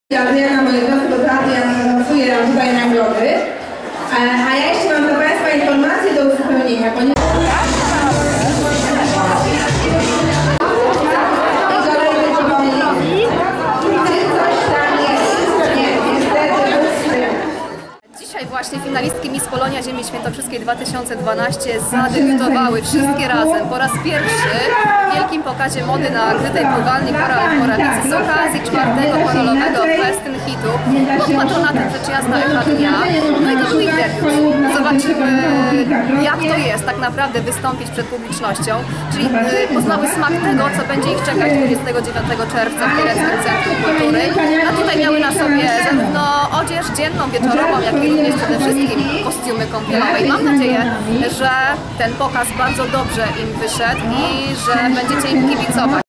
Ja na moje drodze do teatru, ja pracuję tutaj nagrody. A ja jeszcze mam dla Państwa informację do uzupełnienia, ponieważ... Dzisiaj właśnie finalistki Miss Polonia Ziemi Świętokrzyskiej 2012 zadebiutowały wszystkie razem po raz pierwszy w wielkim pokazie mody na Grytej Pływalni Korawicy z okazji 4. korolowego Festyn Hitu pod patronatem rzecz jasna Echa Dnia. No i to był ich debiut. Zobaczymy, jak to jest tak naprawdę wystąpić przed publicznością, czyli poznały smak tego, co będzie ich czekać 29 czerwca w Kieleckim Centrum Kultury. A tutaj miały na sobie zarówno odzież dzienną, wieczorową, jak i również przede wszystkim kostiumy kąpielowe. I mam nadzieję, że ten pokaz bardzo dobrze im wyszedł i że będziecie im kibicować.